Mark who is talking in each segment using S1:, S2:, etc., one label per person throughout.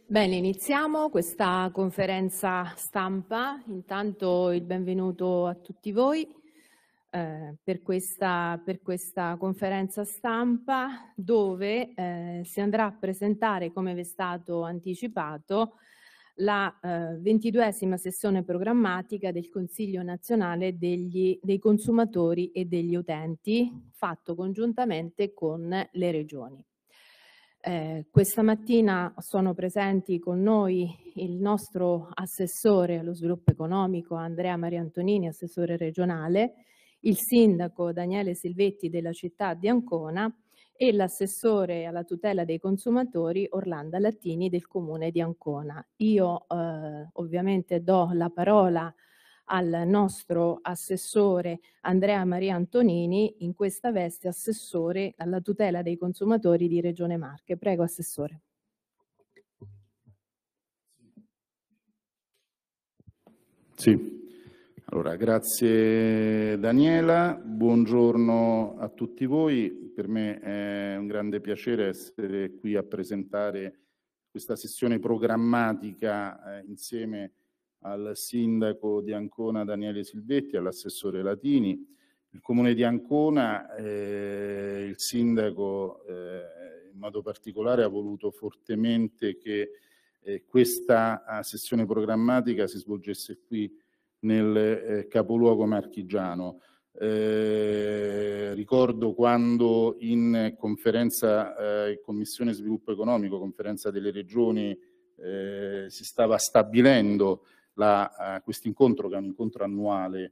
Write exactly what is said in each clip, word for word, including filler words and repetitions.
S1: Bene, iniziamo questa conferenza stampa. Intanto il benvenuto a tutti voi eh, per, questa, per questa conferenza stampa dove eh, si andrà a presentare, come vi è stato anticipato, la eh, ventiduesima sessione programmatica del Consiglio nazionale degli, dei consumatori e degli utenti, fatto congiuntamente con le regioni. Eh, questa mattina sono presenti con noi il nostro assessore allo sviluppo economico Andrea Maria Antonini, assessore regionale, il sindaco Daniele Silvetti della città di Ancona e l'assessore alla tutela dei consumatori Orlando Lattini del comune di Ancona. Io eh, ovviamente do la parola al nostro assessore Andrea Maria Antonini, in questa veste assessore alla tutela dei consumatori di Regione Marche. Prego, assessore.
S2: Sì, allora grazie Daniela, buongiorno a tutti voi. Per me è un grande piacere essere qui a presentare questa sessione programmatica eh, insieme al sindaco di Ancona Daniele Silvetti e all'assessore Latini. Il comune di Ancona, eh, il sindaco eh, in modo particolare ha voluto fortemente che eh, questa uh, sessione programmatica si svolgesse qui nel eh, capoluogo marchigiano. Eh, ricordo quando in conferenza, eh, Commissione Sviluppo Economico, conferenza delle regioni, eh, si stava stabilendo uh, questo incontro, che è un incontro annuale.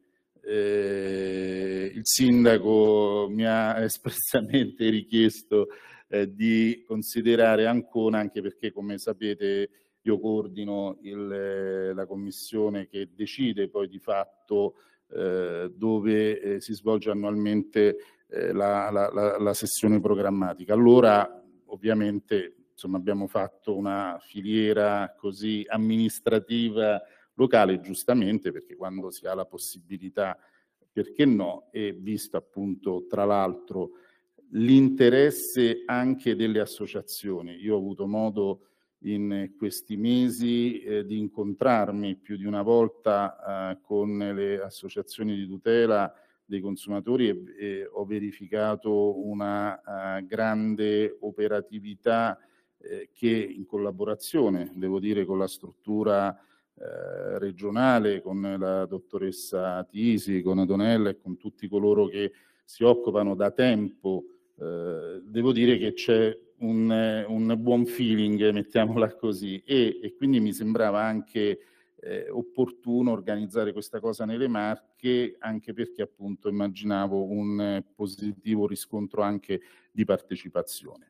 S2: Eh, il sindaco mi ha espressamente richiesto eh, di considerare Ancona, anche perché, come sapete, io coordino il, la commissione che decide poi di fatto eh, dove eh, si svolge annualmente eh, la, la, la sessione programmatica. Allora, ovviamente, insomma, abbiamo fatto una filiera così amministrativa locale, giustamente, perché quando si ha la possibilità, perché no, e visto appunto tra l'altro l'interesse anche delle associazioni. Io ho avuto modo in questi mesi eh, di incontrarmi più di una volta eh, con le associazioni di tutela dei consumatori e, e ho verificato una uh, grande operatività eh, che, in collaborazione, devo dire, con la struttura eh, regionale, con la dottoressa Tisi, con Adonella e con tutti coloro che si occupano da tempo, eh, devo dire che c'è un, un buon feeling, mettiamola così, e, e quindi mi sembrava anche eh, opportuno organizzare questa cosa nelle Marche, anche perché appunto immaginavo un eh, positivo riscontro anche di partecipazione.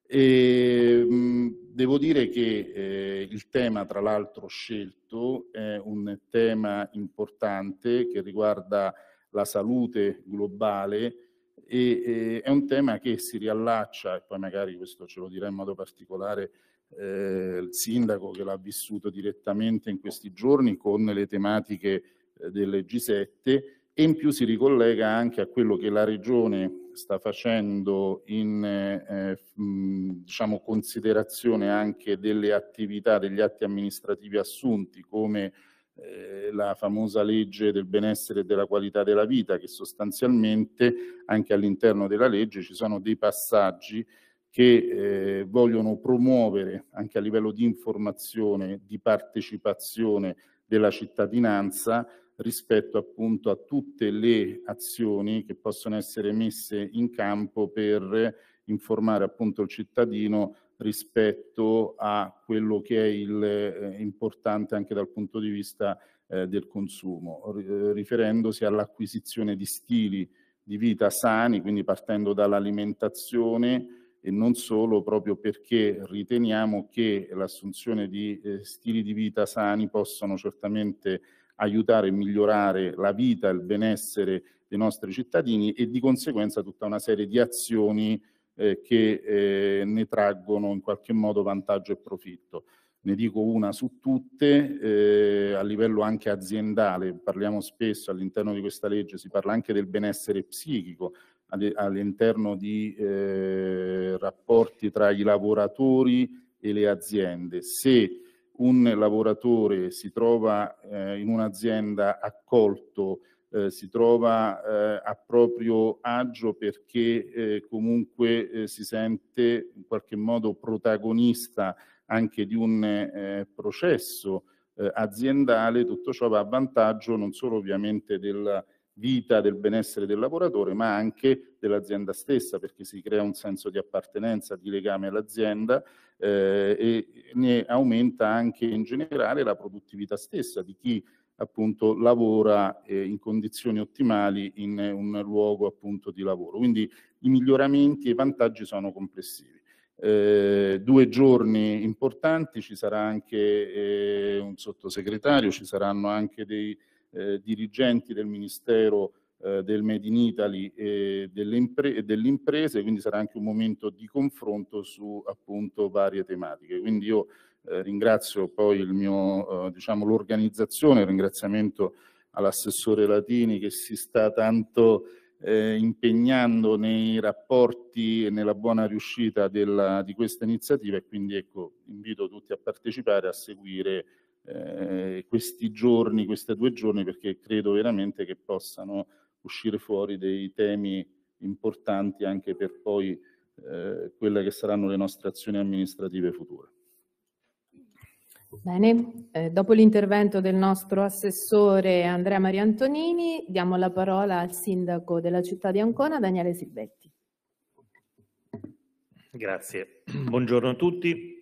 S2: E, mh, devo dire che eh, il tema, tra l'altro, scelto è un tema importante che riguarda la salute globale e eh, è un tema che si riallaccia, e poi magari questo ce lo dirà in modo particolare eh, il sindaco che l'ha vissuto direttamente in questi giorni, con le tematiche eh, del G sette, e in più si ricollega anche a quello che la Regione sta facendo in eh, mh, diciamo, considerazione anche delle attività, degli atti amministrativi assunti, come eh, la famosa legge del benessere e della qualità della vita, che sostanzialmente anche all'interno della legge ci sono dei passaggi che eh, vogliono promuovere anche a livello di informazione, di partecipazione della cittadinanza rispetto appunto a tutte le azioni che possono essere messe in campo per informare appunto il cittadino rispetto a quello che è il, eh, importante anche dal punto di vista eh, del consumo, eh, riferendosi all'acquisizione di stili di vita sani, quindi partendo dall'alimentazione e non solo, proprio perché riteniamo che l'assunzione di eh, stili di vita sani possano certamente aiutare e migliorare la vita e il benessere dei nostri cittadini e di conseguenza tutta una serie di azioni eh, che eh, ne traggono in qualche modo vantaggio e profitto. Ne dico una su tutte, eh, a livello anche aziendale, parliamo spesso all'interno di questa legge, si parla anche del benessere psichico all'interno di eh, rapporti tra i lavoratori e le aziende. Se un lavoratore si trova eh, in un'azienda accolto, eh, si trova eh, a proprio agio perché eh, comunque eh, si sente in qualche modo protagonista anche di un eh, processo eh, aziendale, tutto ciò va a vantaggio non solo ovviamente della vita, del benessere del lavoratore, ma anche dell'azienda stessa, perché si crea un senso di appartenenza, di legame all'azienda eh, e ne aumenta anche in generale la produttività stessa di chi appunto lavora eh, in condizioni ottimali in un luogo appunto di lavoro. Quindi i miglioramenti e i vantaggi sono complessivi. Eh, due giorni importanti, ci sarà anche eh, un sottosegretario, ci saranno anche dei eh, dirigenti del Ministero eh, del Made in Italy e delle, impre- delle imprese, quindi sarà anche un momento di confronto su appunto varie tematiche. Quindi io eh, ringrazio poi il mio, eh, diciamo, l'organizzazione, il ringraziamento all'assessore Latini che si sta tanto eh, impegnando nei rapporti e nella buona riuscita della, di questa iniziativa, e quindi ecco, invito tutti a partecipare, a seguire eh, questi giorni, questi due giorni, perché credo veramente che possano uscire fuori dei temi importanti anche per poi eh, quelle che saranno le nostre azioni amministrative future.
S1: Bene, eh, dopo l'intervento del nostro assessore Andrea Maria Antonini, diamo la parola al sindaco della città di Ancona, Daniele Silvetti.
S3: Grazie, buongiorno a tutti.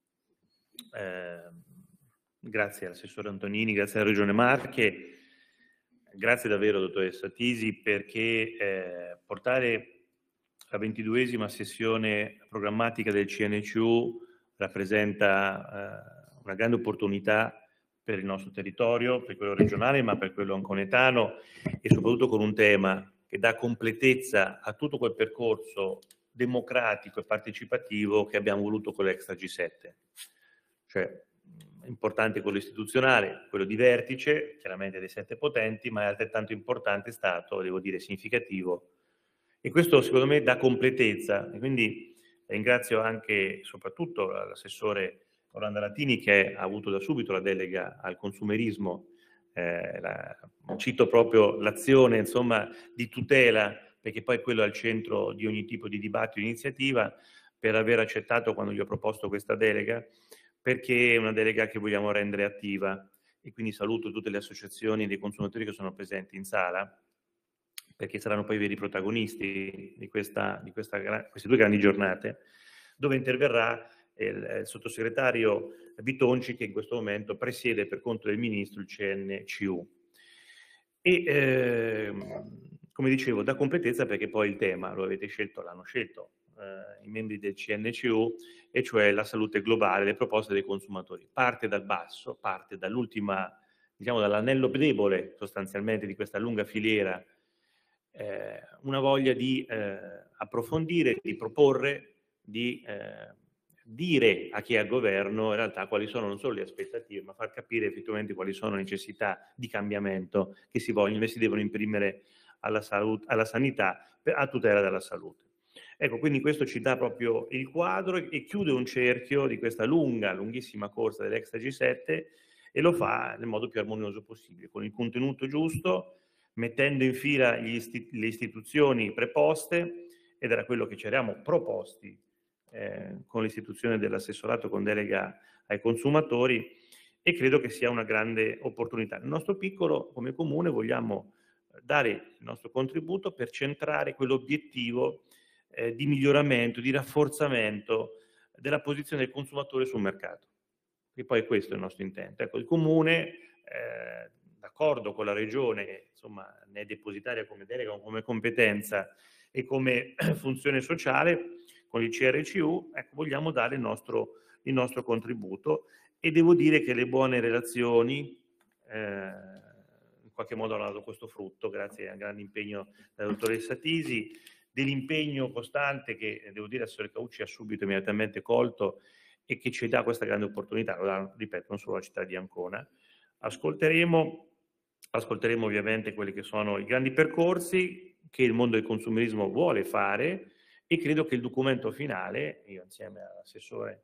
S3: Eh, grazie all'assessore Antonini, grazie alla Regione Marche, grazie davvero dottoressa Tisi, perché eh, portare la ventiduesima sessione programmatica del C N C U rappresenta eh, una grande opportunità per il nostro territorio, per quello regionale, ma per quello anconetano, e soprattutto con un tema che dà completezza a tutto quel percorso democratico e partecipativo che abbiamo voluto con l'Extra G sette. Cioè, importante quello istituzionale, quello di vertice, chiaramente dei sette potenti, ma è altrettanto importante stato, devo dire, significativo. E questo secondo me dà completezza, e quindi ringrazio anche soprattutto l'assessore Rolanda Latini, che ha avuto da subito la delega al consumerismo. Eh, la, cito proprio l'azione, insomma, di tutela, perché poi quello è al centro di ogni tipo di dibattito e iniziativa, per aver accettato quando gli ho proposto questa delega, perché è una delega che vogliamo rendere attiva, e quindi saluto tutte le associazioni dei consumatori che sono presenti in sala, perché saranno poi i veri protagonisti di, questa, di questa, queste due grandi giornate, dove interverrà il, il sottosegretario Bitonci, che in questo momento presiede per conto del ministro il C N C U. E eh, come dicevo, da completezza, perché poi il tema lo avete scelto, l'hanno scelto eh, i membri del C N C U, e cioè la salute globale, le proposte dei consumatori. Parte dal basso, parte dall'ultima, diciamo dall'anello debole sostanzialmente di questa lunga filiera, eh, una voglia di eh, approfondire, di proporre, di eh, dire a chi è al governo in realtà quali sono non solo le aspettative, ma far capire effettivamente quali sono le necessità di cambiamento che si vogliono e si devono imprimere alla, salute, alla sanità per, a tutela della salute. Ecco, quindi questo ci dà proprio il quadro e, e chiude un cerchio di questa lunga, lunghissima corsa dell'Extra G sette, e lo fa nel modo più armonioso possibile, con il contenuto giusto, mettendo in fila gli isti- le istituzioni preposte, ed era quello che ci eravamo proposti eh, con l'istituzione dell'assessorato con delega ai consumatori, e credo che sia una grande opportunità. Nel nostro piccolo, come comune, vogliamo dare il nostro contributo per centrare quell'obiettivo eh, di miglioramento, di rafforzamento della posizione del consumatore sul mercato. E poi questo è il nostro intento. Ecco, il comune, eh, d'accordo con la regione, che insomma ne è depositaria come delega, come competenza e come funzione sociale, con il C R C U, ecco, vogliamo dare il nostro, il nostro contributo, e devo dire che le buone relazioni eh, in qualche modo hanno dato questo frutto, grazie al grande impegno della dottoressa Tisi, dell'impegno costante che, devo dire, l'assessore Caucci ha subito immediatamente colto, e che ci dà questa grande opportunità, lo dà, ripeto, non solo la città di Ancona. Ascolteremo, ascolteremo ovviamente quelli che sono i grandi percorsi che il mondo del consumerismo vuole fare, e credo che il documento finale, io insieme all'assessore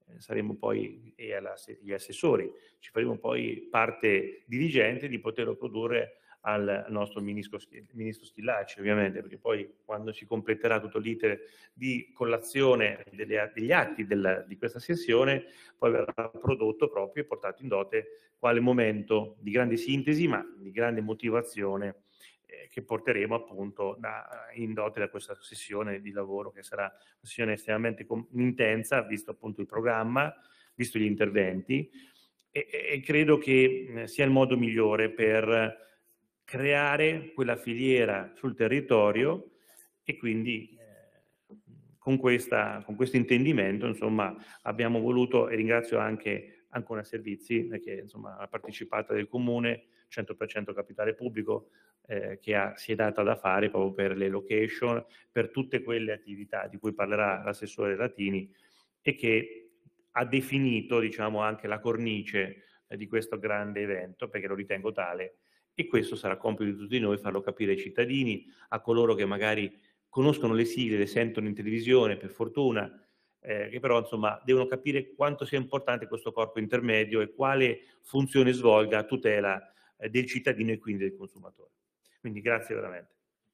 S3: saremo poi, e alla, gli assessori, ci faremo poi parte dirigente di poterlo produrre al nostro ministro, ministro Schillaci, ovviamente, perché poi quando si completerà tutto l'iter di collazione delle, degli atti della, di questa sessione, poi verrà prodotto proprio e portato in dote quale momento di grande sintesi, ma di grande motivazione eh, che porteremo appunto da, in dote da questa sessione di lavoro, che sarà una sessione estremamente intensa, visto appunto il programma, visto gli interventi, e, e credo che sia il modo migliore per creare quella filiera sul territorio e quindi eh, con, questa, con questo intendimento insomma abbiamo voluto, e ringrazio anche Ancona Servizi perché insomma ha partecipato del Comune, cento per cento capitale pubblico, eh, che ha, si è data da fare proprio per le location, per tutte quelle attività di cui parlerà l'assessore Latini e che ha definito diciamo anche la cornice eh, di questo grande evento, perché lo ritengo tale. E questo sarà compito di tutti noi farlo capire ai cittadini, a coloro che magari conoscono le sigle, le sentono in televisione, per fortuna, eh, che però insomma devono capire quanto sia importante questo corpo intermedio e quale funzione svolga a tutela eh, del cittadino e quindi del consumatore. Quindi grazie veramente.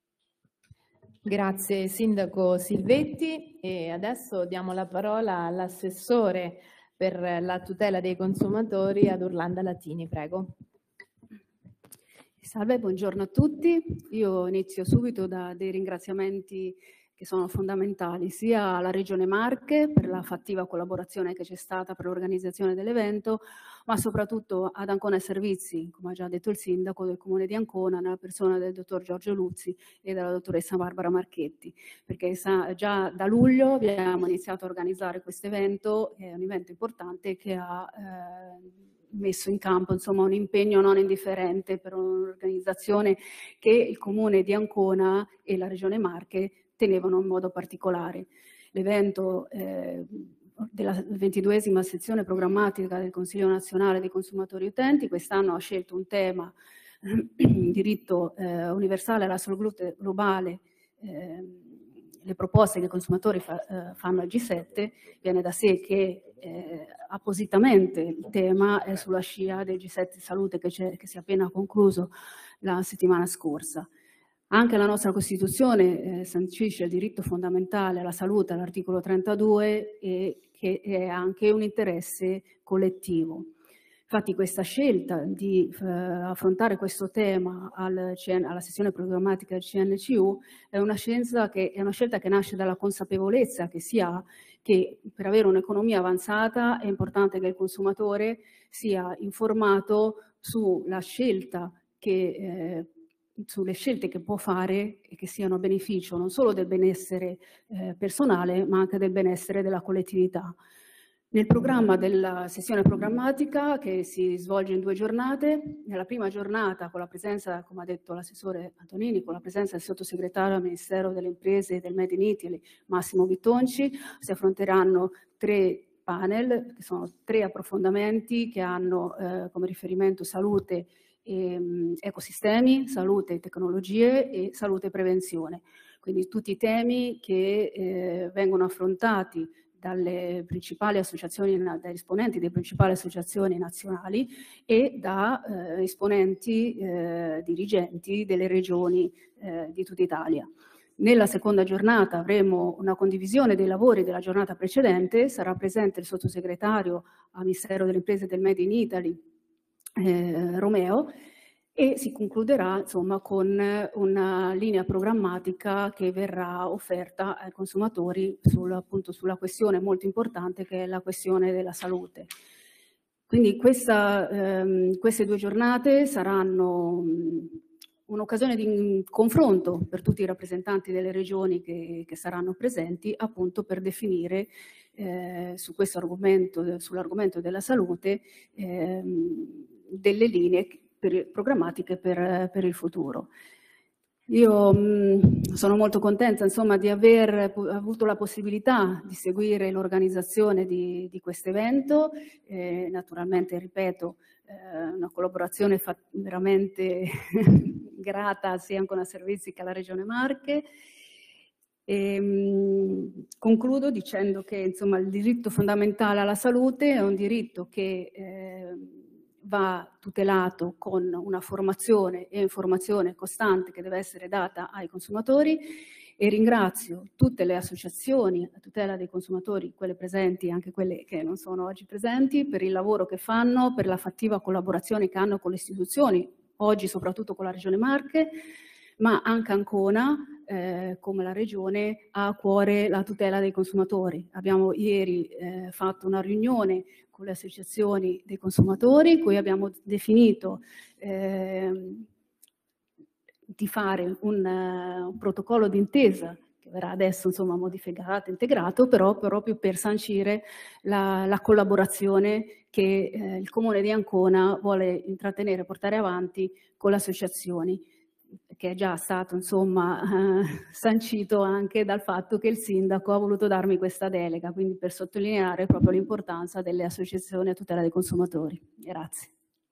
S1: Grazie Sindaco Silvetti, e adesso diamo la parola all'assessore per la tutela dei consumatori ad Orlando Latini, prego.
S4: Salve, buongiorno a tutti. Io inizio subito da dei ringraziamenti che sono fondamentali sia alla Regione Marche per la fattiva collaborazione che c'è stata per l'organizzazione dell'evento, ma soprattutto ad Ancona Servizi, come ha già detto il Sindaco del Comune di Ancona, nella persona del dottor Giorgio Luzzi e della dottoressa Barbara Marchetti, perché già da luglio abbiamo iniziato a organizzare questo evento, è un evento importante che ha eh, messo in campo insomma, un impegno non indifferente per un'organizzazione che il Comune di Ancona e la Regione Marche tenevano in modo particolare. L'evento eh, della ventiduesima sezione programmatica del Consiglio Nazionale dei Consumatori Utenti quest'anno ha scelto un tema diritto eh, universale alla salute globale, eh, le proposte che i consumatori fa, eh, fanno al G sette. Viene da sé che eh, appositamente il tema è sulla scia del G sette Salute che, che si è appena concluso la settimana scorsa. Anche la nostra Costituzione eh, sancisce il diritto fondamentale alla salute all'articolo trentadue e che è anche un interesse collettivo. Infatti questa scelta di eh, affrontare questo tema al C N, alla sessione programmatica del C N C U è una, che, è una scelta che nasce dalla consapevolezza che si ha che per avere un'economia avanzata è importante che il consumatore sia informato sulla scelta che eh, sulle scelte che può fare e che siano a beneficio non solo del benessere eh, personale ma anche del benessere della collettività. Nel programma della sessione programmatica che si svolge in due giornate, nella prima giornata con la presenza, come ha detto l'assessore Antonini, con la presenza del sottosegretario al Ministero delle Imprese e del Made in Italy, Massimo Bittonci, si affronteranno tre panel, che sono tre approfondimenti che hanno eh, come riferimento salute e um, ecosistemi, salute e tecnologie e salute e prevenzione. Quindi tutti i temi che eh, vengono affrontati dalle principali associazioni, dai esponenti delle principali associazioni nazionali e da eh, esponenti eh, dirigenti delle regioni eh, di tutta Italia. Nella seconda giornata avremo una condivisione dei lavori della giornata precedente, sarà presente il sottosegretario al Ministero delle Imprese e del Made in Italy, eh, Romeo, e si concluderà insomma con una linea programmatica che verrà offerta ai consumatori sul, appunto, sulla questione molto importante che è la questione della salute. Quindi questa, ehm, queste due giornate saranno un'occasione di confronto per tutti i rappresentanti delle regioni che, che saranno presenti appunto per definire eh, su questo argomento, sull'argomento della salute, ehm, delle linee per, programmatiche per, per il futuro. Io mh, sono molto contenta insomma, di aver avuto la possibilità di seguire l'organizzazione di, di questo evento, eh, naturalmente ripeto eh, una collaborazione veramente grata sia con la Servizi che alla Regione Marche, E, mh, concludo dicendo che insomma, il diritto fondamentale alla salute è un diritto che eh, va tutelato con una formazione e informazione costante che deve essere data ai consumatori, e ringrazio tutte le associazioni a tutela dei consumatori, quelle presenti e anche quelle che non sono oggi presenti, per il lavoro che fanno, per la fattiva collaborazione che hanno con le istituzioni, oggi soprattutto con la Regione Marche, ma anche Ancona, eh, come la Regione, ha a cuore la tutela dei consumatori. Abbiamo ieri eh, fatto una riunione con le associazioni dei consumatori, in cui abbiamo definito eh, di fare un, uh, un protocollo d'intesa che verrà adesso insomma modificato, integrato, però proprio per sancire la, la collaborazione che eh, il Comune di Ancona vuole intrattenere e portare avanti con le associazioni, che è già stato insomma eh, sancito anche dal fatto che il sindaco ha voluto darmi questa delega, quindi per sottolineare proprio l'importanza delle associazioni a tutela dei consumatori. Grazie.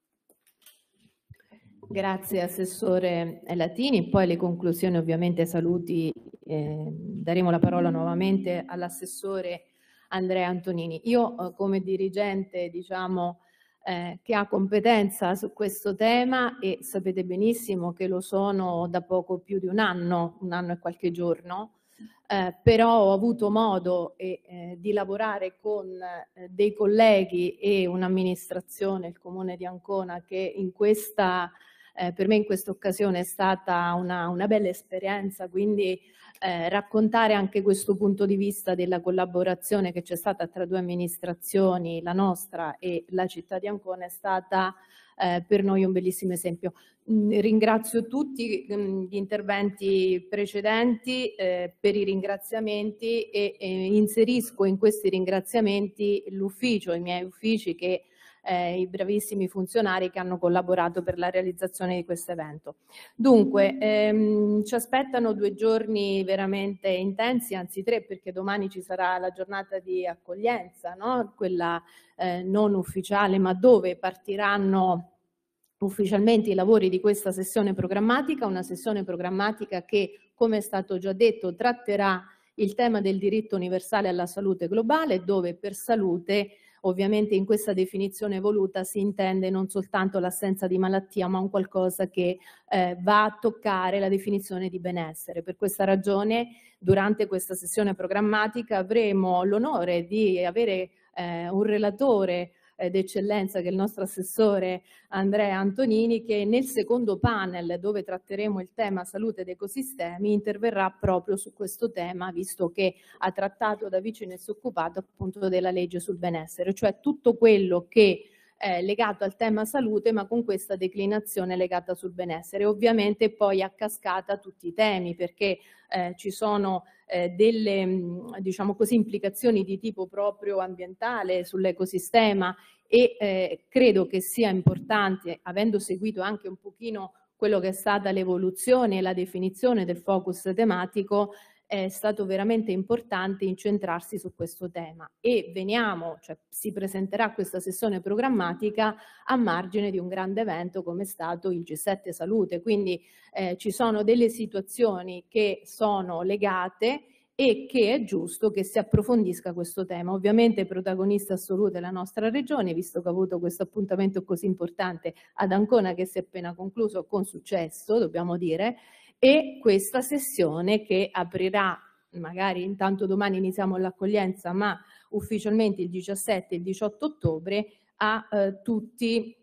S1: Grazie Assessore Latini, poi le conclusioni ovviamente saluti, eh, daremo la parola nuovamente all'Assessore Andrea Antonini. Io eh, come dirigente diciamo eh, che ha competenza su questo tema, e sapete benissimo che lo sono da poco più di un anno, un anno e qualche giorno, eh, però ho avuto modo eh, eh, di lavorare con eh, dei colleghi e un'amministrazione, il Comune di Ancona, che in questa Eh, per me in questa occasione è stata una, una bella esperienza, quindi eh, raccontare anche questo punto di vista della collaborazione che c'è stata tra due amministrazioni, la nostra e la città di Ancona, è stata eh, per noi un bellissimo esempio. Mm, ringrazio tutti mm, gli interventi precedenti eh, per i ringraziamenti e eh, inserisco in questi ringraziamenti l'ufficio, i miei uffici, che Eh, i bravissimi funzionari che hanno collaborato per la realizzazione di questo evento. Dunque, ehm, ci aspettano due giorni veramente intensi, anzi tre, perché domani ci sarà la giornata di accoglienza, no? Quella eh, non ufficiale, ma dove partiranno ufficialmente i lavori di questa sessione programmatica, una sessione programmatica che, come è stato già detto, tratterà il tema del diritto universale alla salute globale, dove per salute ovviamente in questa definizione voluta si intende non soltanto l'assenza di malattia, ma un qualcosa che eh, va a toccare la definizione di benessere. Per questa ragione, durante questa sessione programmatica avremo l'onore di avere eh, un relatore d'eccellenza, che è il nostro assessore Andrea Antonini, che nel secondo panel, dove tratteremo il tema salute ed ecosistemi, interverrà proprio su questo tema, visto che ha trattato da vicino e si è occupato appunto della legge sul benessere, cioè tutto quello che è legato al tema salute, ma con questa declinazione legata sul benessere. Ovviamente poi a cascata tutti i temi, perché eh, ci sono eh, delle diciamo così, implicazioni di tipo proprio ambientale sull'ecosistema, e eh, credo che sia importante, avendo seguito anche un pochino quello che è stata l'evoluzione e la definizione del focus tematico, è stato veramente importante incentrarsi su questo tema, e veniamo, cioè si presenterà questa sessione programmatica a margine di un grande evento come è stato il G sette Salute, quindi eh, ci sono delle situazioni che sono legate e che è giusto che si approfondisca questo tema. Ovviamente protagonista assoluta è la nostra regione, visto che ha avuto questo appuntamento così importante ad Ancona, che si è appena concluso con successo, dobbiamo dire, e questa sessione che aprirà, magari intanto domani iniziamo l'accoglienza, ma ufficialmente il diciassette e il diciotto ottobre, a eh, tutti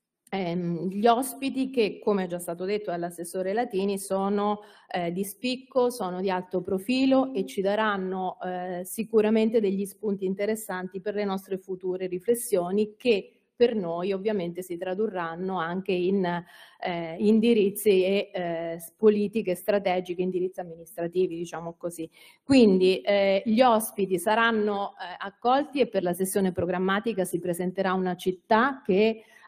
S1: ehm, gli ospiti che, come è già stato detto dall'assessore Latini, sono eh, di spicco, sono di alto profilo e ci daranno eh, sicuramente degli spunti interessanti per le nostre future riflessioni, che per noi ovviamente si tradurranno anche in eh, indirizzi e eh, politiche strategiche, indirizzi amministrativi, diciamo così. Quindi eh, gli ospiti saranno eh, accolti, e per la sessione programmatica si presenterà una città che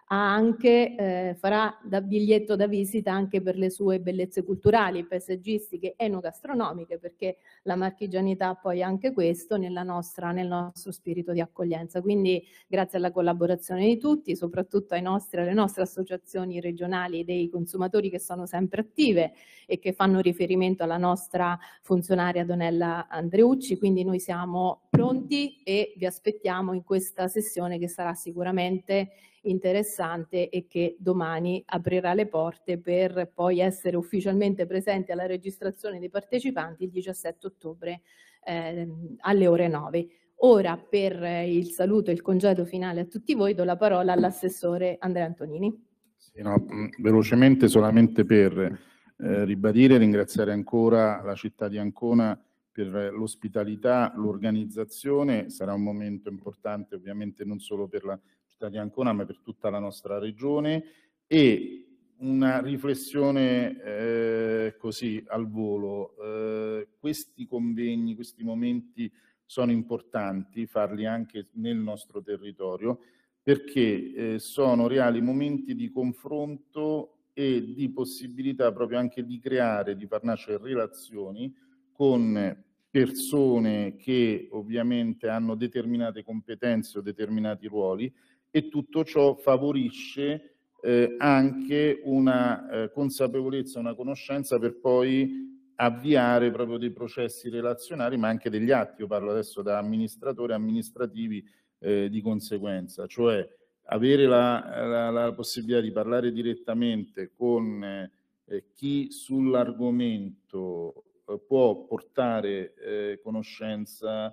S1: ha anche, eh, farà da biglietto da visita anche per le sue bellezze culturali, paesaggistiche, enogastronomiche, perché la marchigianità poi ha anche questo nella nostra, nel nostro spirito di accoglienza. Quindi grazie alla collaborazione di tutti, soprattutto ai nostri, alle nostre associazioni regionali dei consumatori che sono sempre attive e che fanno riferimento alla nostra funzionaria Donella Andreucci, quindi noi siamo pronti e vi aspettiamo in questa sessione che sarà sicuramente interessante e che domani aprirà le porte per poi essere ufficialmente presenti alla registrazione dei partecipanti il diciassette ottobre eh, alle ore nove. Ora per il saluto e il congedo finale a tutti voi do la parola all'assessore Andrea Antonini.
S2: Sì, no, velocemente solamente per eh, ribadire e ringraziare ancora la città di Ancona per l'ospitalità, l'organizzazione. Sarà un momento importante ovviamente non solo per la città di Ancona ma per tutta la nostra regione, e una riflessione eh, così al volo. Eh, questi convegni, questi momenti sono importanti farli anche nel nostro territorio, perché eh, sono reali momenti di confronto e di possibilità proprio anche di creare, di far nascere relazioni con persone che ovviamente hanno determinate competenze o determinati ruoli, e tutto ciò favorisce eh, anche una eh, consapevolezza, una conoscenza per poi avviare proprio dei processi relazionali, ma anche degli atti. Io parlo adesso da amministratori amministrativi eh, di conseguenza, cioè avere la, la, la possibilità di parlare direttamente con eh, chi sull'argomento eh, può portare eh, conoscenza,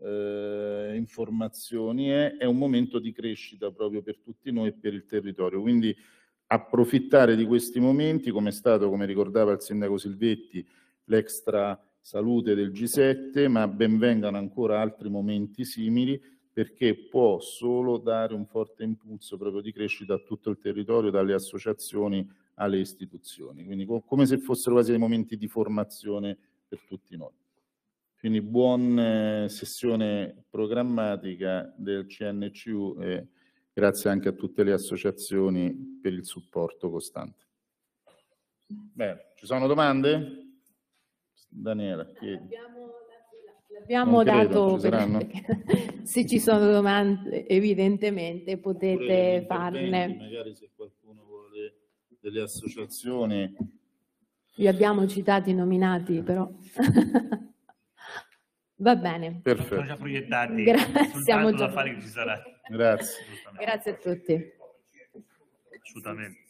S2: eh, informazioni, è, è un momento di crescita proprio per tutti noi e per il territorio. Quindi approfittare di questi momenti, come è stato, come ricordava il sindaco Silvetti, l'extra salute del G sette, ma ben vengano ancora altri momenti simili, perché può solo dare un forte impulso proprio di crescita a tutto il territorio, dalle associazioni alle istituzioni. Quindi come se fossero quasi dei momenti di formazione per tutti noi. Quindi buona sessione programmatica del C N C U e grazie anche a tutte le associazioni per il supporto costante. Bene, ci sono domande? Daniela, chiedi.
S1: Abbiamo dato, per... se ci sono domande evidentemente potete farne.
S2: Magari se qualcuno vuole delle associazioni.
S1: Li abbiamo citati, nominati però. Va bene.
S2: Perfetto.
S3: Sono già proiettati.
S1: Grazie. Siamo già...
S3: da fare che ci sarà.
S2: Grazie.
S1: Grazie a tutti.
S3: Assolutamente.